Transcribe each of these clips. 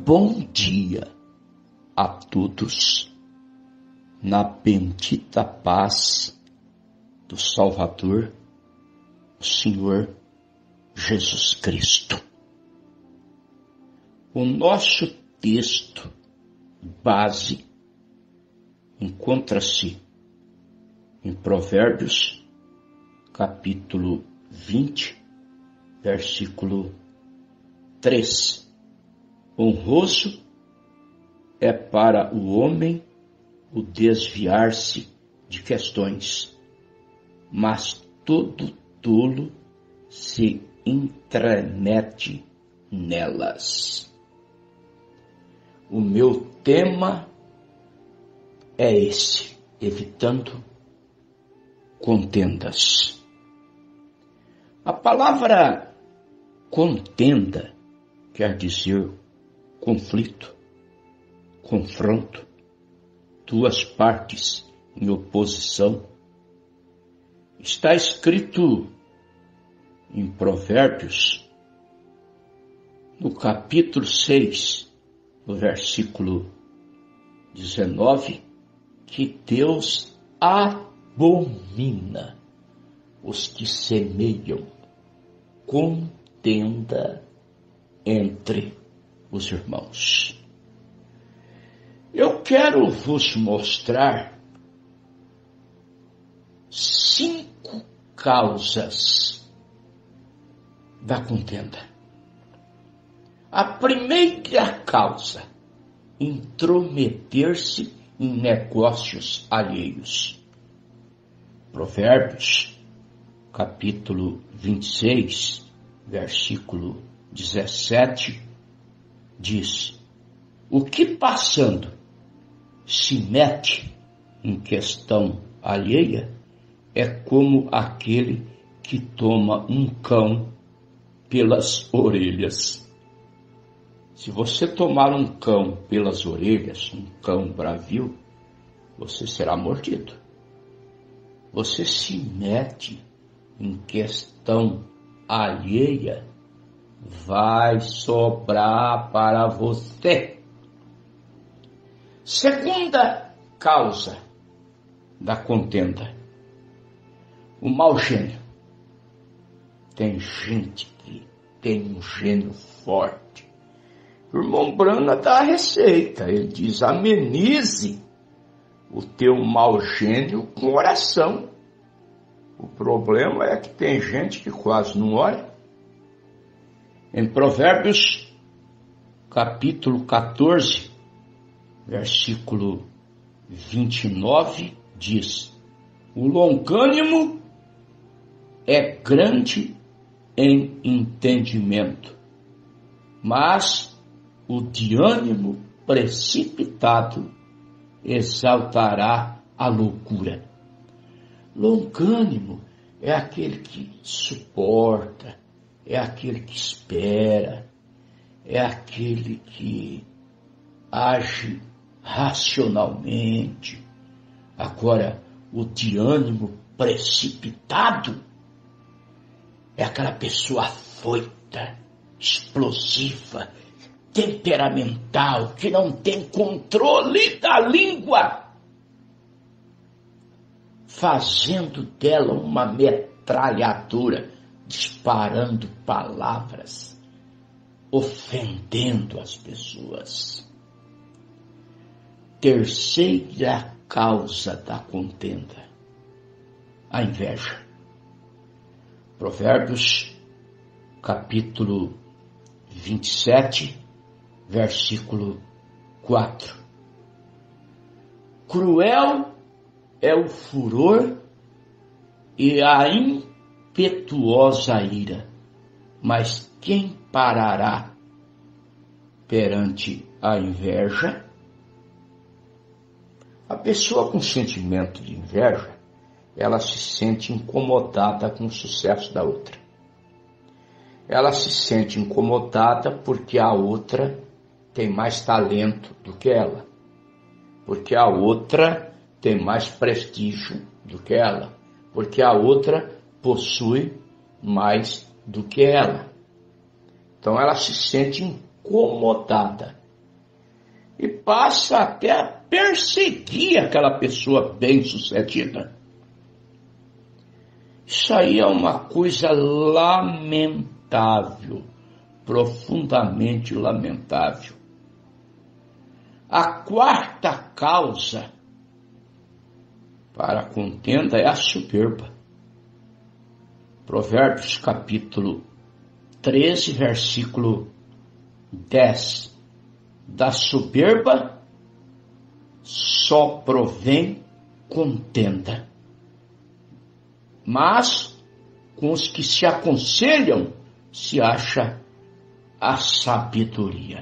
Bom dia a todos, na bendita paz do Salvador, o Senhor Jesus Cristo. O nosso texto base encontra-se em Provérbios, capítulo 20, versículo 3. Honroso é para o homem o desviar-se de questões, mas todo tolo se intromete nelas. O meu tema é esse: evitando contendas. A palavra contenda quer dizer conflito, confronto, duas partes em oposição. Está escrito em Provérbios, no capítulo 6, no versículo 19, que Deus abomina os que semeiam contenda entre os irmãos. Eu quero vos mostrar 5 causas da contenda. A primeira causa: intrometer-se em negócios alheios. Provérbios, capítulo 26, versículo 17, diz: o que passando se mete em questão alheia é como aquele que toma um cão pelas orelhas. Se você tomar um cão pelas orelhas, um cão bravio, você será mordido. Você se mete em questão alheia, vai sobrar para você. Segunda causa da contenda: o mau gênio. Tem gente que tem um gênio forte. O irmão Brana dá a receita. Ele diz: amenize o teu mau gênio com oração. O problema é que tem gente que quase não ora. Em Provérbios, capítulo 14, versículo 29, diz: o longânimo é grande em entendimento, mas o de ânimo precipitado exaltará a loucura. Longânimo é aquele que suporta, é aquele que espera, é aquele que age racionalmente. Agora, o de ânimo precipitado é aquela pessoa afoita, explosiva, temperamental, que não tem controle da língua, fazendo dela uma metralhadora, disparando palavras, ofendendo as pessoas. Terceira causa da contenda: a inveja. Provérbios, capítulo 27, versículo 4. Cruel é o furor e a impetuosa ira, mas quem parará perante a inveja? A pessoa com sentimento de inveja, ela se sente incomodada com o sucesso da outra. Ela se sente incomodada porque a outra tem mais talento do que ela, porque a outra tem mais prestígio do que ela, porque a outra possui mais do que ela. Então ela se sente incomodada e passa até a perseguir aquela pessoa bem-sucedida. Isso aí é uma coisa lamentável, profundamente lamentável. A quarta causa para a contenda é a soberba. Provérbios capítulo 13, versículo 10. Da soberba só provém contenda, mas com os que se aconselham se acha a sabedoria.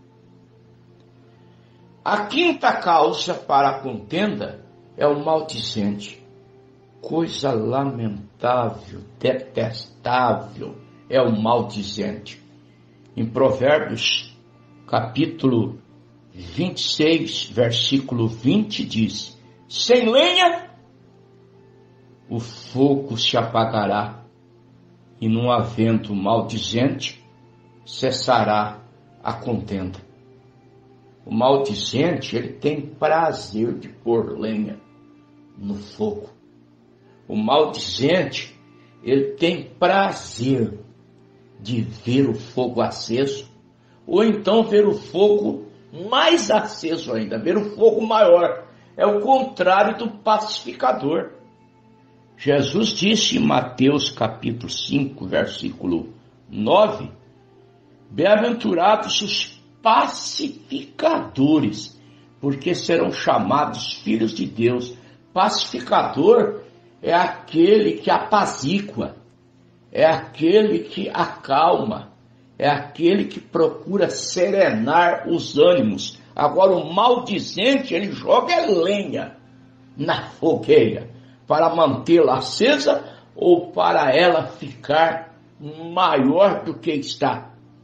A quinta causa para a contenda é o maldizente. Coisa lamentável, detestável é o maldizente. Em Provérbios, capítulo 26, versículo 20, diz: sem lenha o fogo se apagará, e não havendo maldizente, cessará a contenda. O maldizente, ele tem prazer de pôr lenha no fogo. O maldizente, ele tem prazer de ver o fogo aceso, ou então ver o fogo mais aceso ainda, ver o fogo maior. É o contrário do pacificador. Jesus disse em Mateus capítulo 5, versículo 9, bem-aventurados os pacificadores, porque serão chamados filhos de Deus. Pacificador é aquele que apazigua, é aquele que acalma, é aquele que procura serenar os ânimos. Agora o maldizente, ele joga lenha na fogueira para mantê-la acesa ou para ela ficar maior do que está.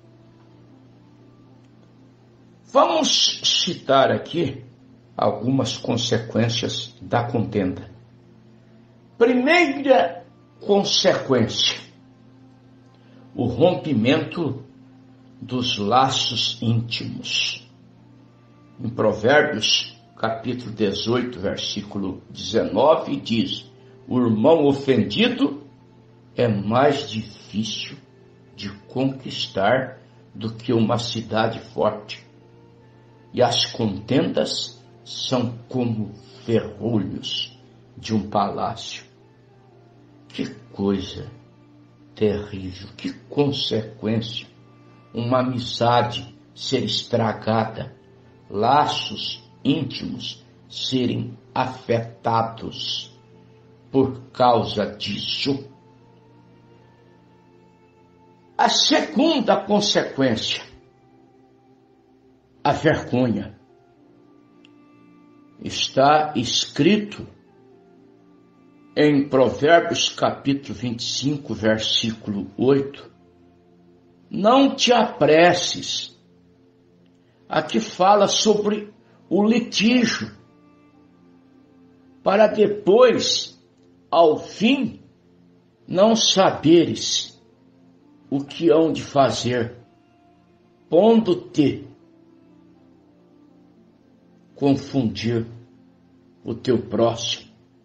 Vamos citar aqui algumas consequências da contenda. Primeira consequência: o rompimento dos laços íntimos. Em Provérbios, capítulo 18, versículo 19, diz: o irmão ofendido é mais difícil de conquistar do que uma cidade forte, e as contendas são como ferrolhos de um palácio. Que coisa terrível, que consequência! Uma amizade ser estragada, laços íntimos serem afetados por causa disso. A segunda consequência, a vergonha. Está escrito em Provérbios capítulo 25, versículo 8, não te apresses. Aqui fala sobre o litígio, para depois, ao fim, não saberes o que hão de fazer, pondo-te confundir o teu próximo.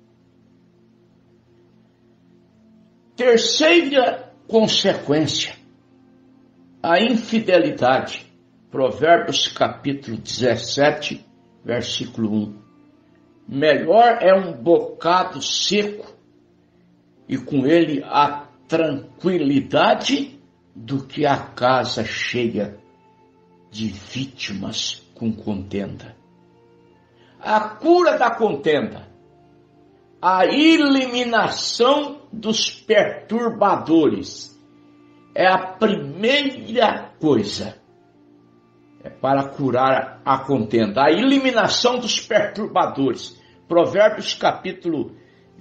Terceira consequência, a infidelidade. Provérbios capítulo 17, versículo 1. Melhor é um bocado seco e com ele a tranquilidade do que a casa cheia de vítimas com contenda. A cura da contenda, a eliminação dos perturbadores, é a primeira coisa. É para curar a contenda, a eliminação dos perturbadores. Provérbios capítulo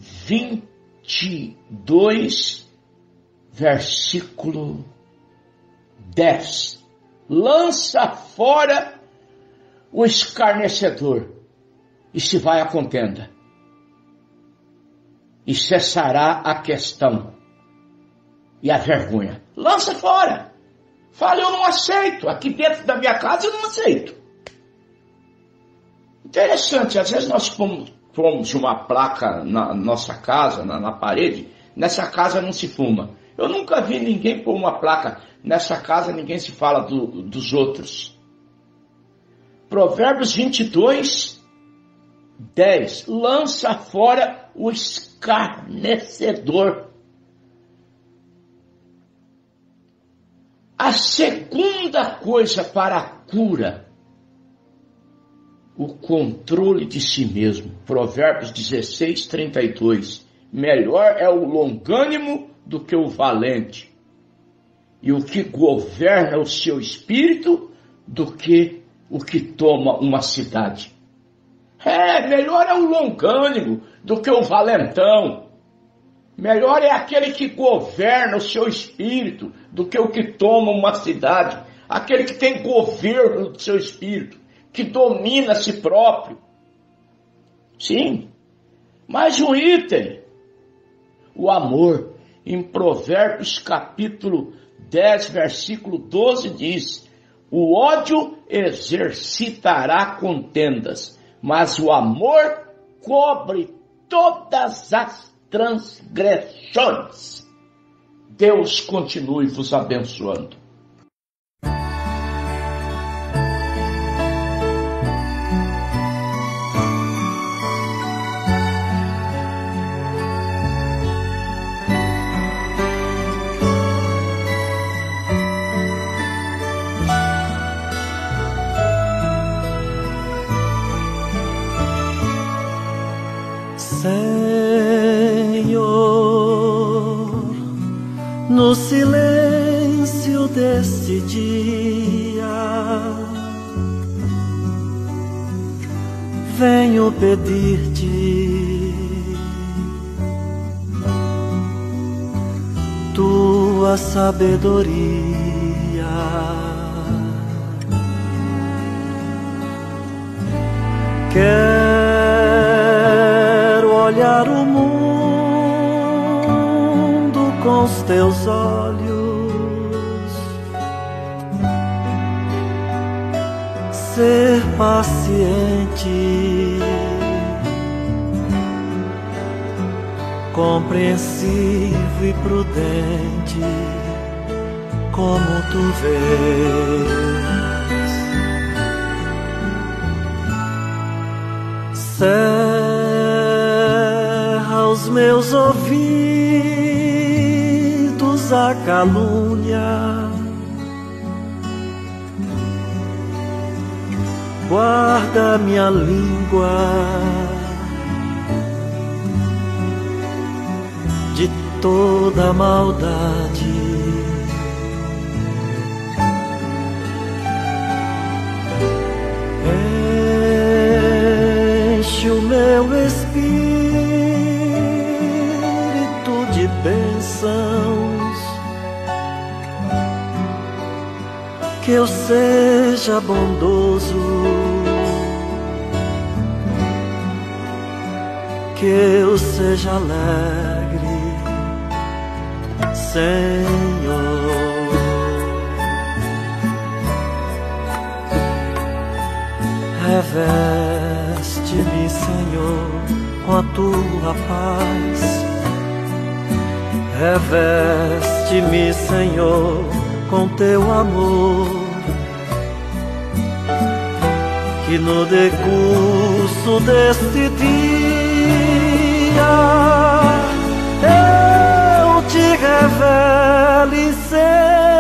22, versículo 10. Lança fora o escarnecedor e se vai a contenda, e cessará a questão e a vergonha. Lança fora. Fala, eu não aceito. Aqui dentro da minha casa eu não aceito. Interessante, às vezes nós pomos uma placa na nossa casa, na parede, nessa casa não se fuma. Eu nunca vi ninguém pôr uma placa, nessa casa ninguém se fala dos outros. Provérbios 22, 10. Lança fora o escarnecedor. A segunda coisa para a cura, o controle de si mesmo. Provérbios 16, 32. Melhor é o longânimo do que o valente, e o que governa o seu espírito do que o que toma uma cidade. Melhor é o longânimo do que o valentão. Melhor é aquele que governa o seu espírito do que o que toma uma cidade. Aquele que tem governo do seu espírito, que domina a si próprio. Sim, mais um item. O amor. Em Provérbios capítulo 10, versículo 12 diz: o ódio exercitará contendas, mas o amor cobre todas as transgressões. Deus continue vos abençoando. Senhor, no silêncio deste dia, venho pedir-te tua sabedoria. Quero olhar o mundo com os teus olhos, ser paciente, compreensivo e prudente, como tu vês. Cerra os meus ouvidos à calúnia, guarda minha língua de toda maldade. Enche o meu espírito de bênçãos, que eu seja bondoso, que eu seja alegre, Senhor. Reveste-me, Senhor, com a tua paz. Reveste-me, Senhor, com teu amor, que no decurso deste dia eu te revele, Senhor.